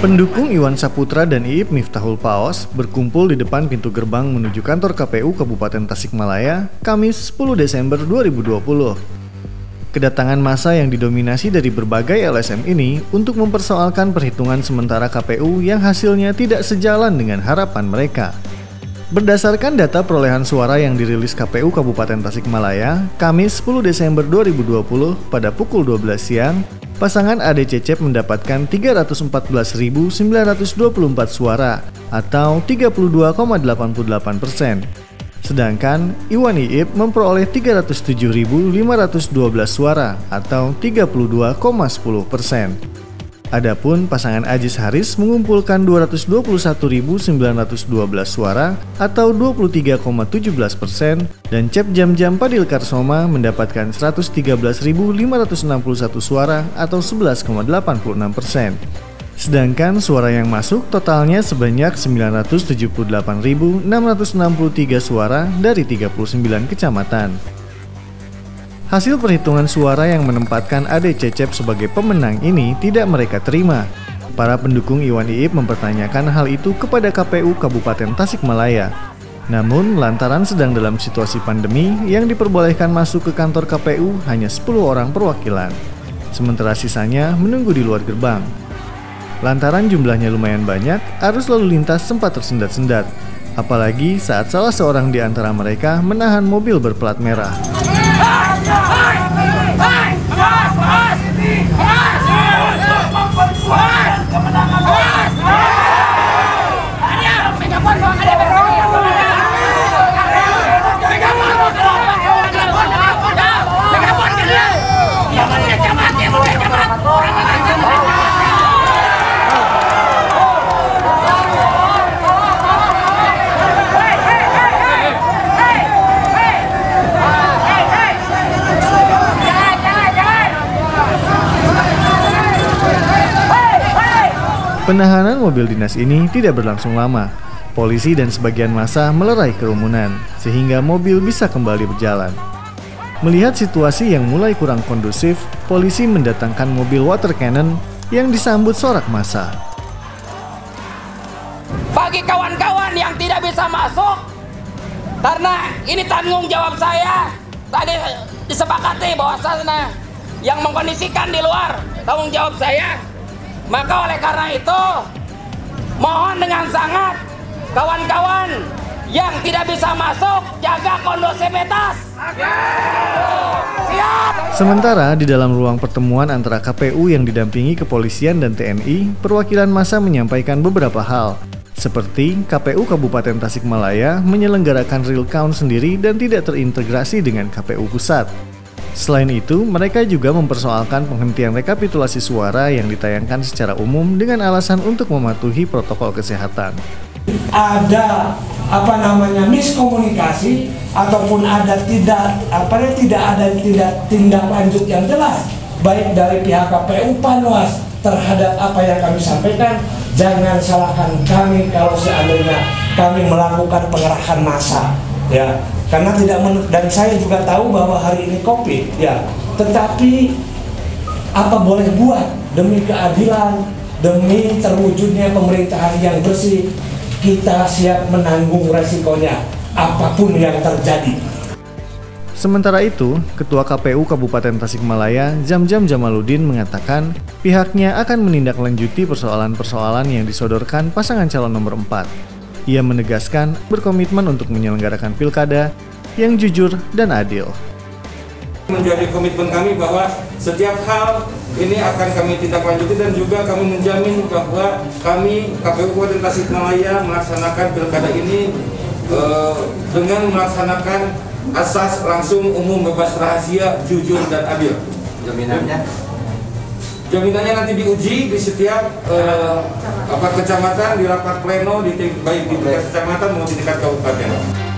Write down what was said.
Pendukung Iwan Saputra dan Iip Miftahul Paos berkumpul di depan pintu gerbang menuju kantor KPU Kabupaten Tasikmalaya, Kamis 10 Desember 2020. Kedatangan massa yang didominasi dari berbagai LSM ini untuk mempersoalkan perhitungan sementara KPU yang hasilnya tidak sejalan dengan harapan mereka. Berdasarkan data perolehan suara yang dirilis KPU Kabupaten Tasikmalaya, Kamis 10 Desember 2020 pada pukul 12 siang, pasangan Ade Cecep mendapatkan 314.924 suara atau 32,88%. Sedangkan Iwan Iip memperoleh 307.512 suara atau 32,10%. Adapun pasangan Ajis Haris mengumpulkan 221.912 suara atau 23,17% dan Cep Jam-Jam Padil Karsoma mendapatkan 113.561 suara atau 11,86%. Sedangkan suara yang masuk totalnya sebanyak 978.663 suara dari 39 kecamatan. Hasil perhitungan suara yang menempatkan Ade Cecep sebagai pemenang ini tidak mereka terima. Para pendukung Iwan Iip mempertanyakan hal itu kepada KPU Kabupaten Tasikmalaya. Namun, lantaran sedang dalam situasi pandemi yang diperbolehkan masuk ke kantor KPU hanya 10 orang perwakilan. Sementara sisanya menunggu di luar gerbang. Lantaran jumlahnya lumayan banyak, arus lalu lintas sempat tersendat-sendat. Apalagi saat salah seorang di antara mereka menahan mobil berplat merah. Penahanan mobil dinas ini tidak berlangsung lama. Polisi dan sebagian massa melerai kerumunan, sehingga mobil bisa kembali berjalan. Melihat situasi yang mulai kurang kondusif, polisi mendatangkan mobil water cannon yang disambut sorak massa. Bagi kawan-kawan yang tidak bisa masuk, karena ini tanggung jawab saya, tadi disepakati bahwasannya yang mengkondisikan di luar tanggung jawab saya. Maka oleh karena itu, mohon dengan sangat kawan-kawan yang tidak bisa masuk, jaga kondusivitas. Siap. Sementara di dalam ruang pertemuan antara KPU yang didampingi kepolisian dan TNI, perwakilan massa menyampaikan beberapa hal, seperti KPU Kabupaten Tasikmalaya menyelenggarakan real count sendiri dan tidak terintegrasi dengan KPU pusat. Selain itu, mereka juga mempersoalkan penghentian rekapitulasi suara yang ditayangkan secara umum dengan alasan untuk mematuhi protokol kesehatan. Ada miskomunikasi ataupun ada tidak ada tindak lanjut yang jelas baik dari pihak KPU Panwas terhadap apa yang kami sampaikan. Jangan salahkan kami kalau seandainya kami melakukan pengerahan massa, ya. Karena dan saya juga tahu bahwa hari ini COVID, ya. Tetapi apa boleh buat demi keadilan, demi terwujudnya pemerintahan yang bersih, kita siap menanggung resikonya apapun yang terjadi. Sementara itu, Ketua KPU Kabupaten Tasikmalaya, Jam-Jam Jamaluddin mengatakan pihaknya akan menindaklanjuti persoalan-persoalan yang disodorkan pasangan calon nomor 4. Ia menegaskan berkomitmen untuk menyelenggarakan pilkada yang jujur dan adil. Menjadi komitmen kami bahwa setiap hal ini akan kami tindak lanjuti dan juga kami menjamin bahwa kami KPU Kabupaten Tasikmalaya melaksanakan pilkada ini dengan melaksanakan asas langsung, umum, bebas rahasia, jujur dan adil. Jaminannya? Jaminannya nanti diuji di setiap kecamatan, di rapat pleno, baik di tingkat kecamatan maupun di tingkat kabupaten.